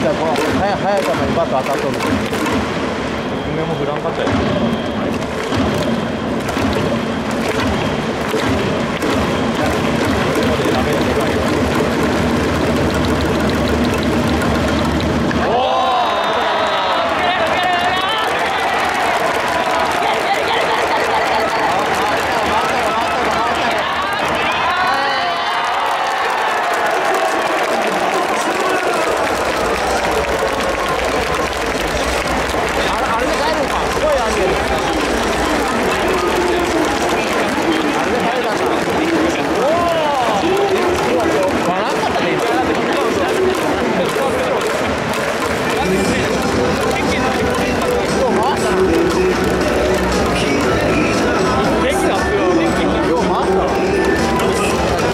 らこう早い球にバット当たっとる。 梅もフランカチャや。ここでダメだけど。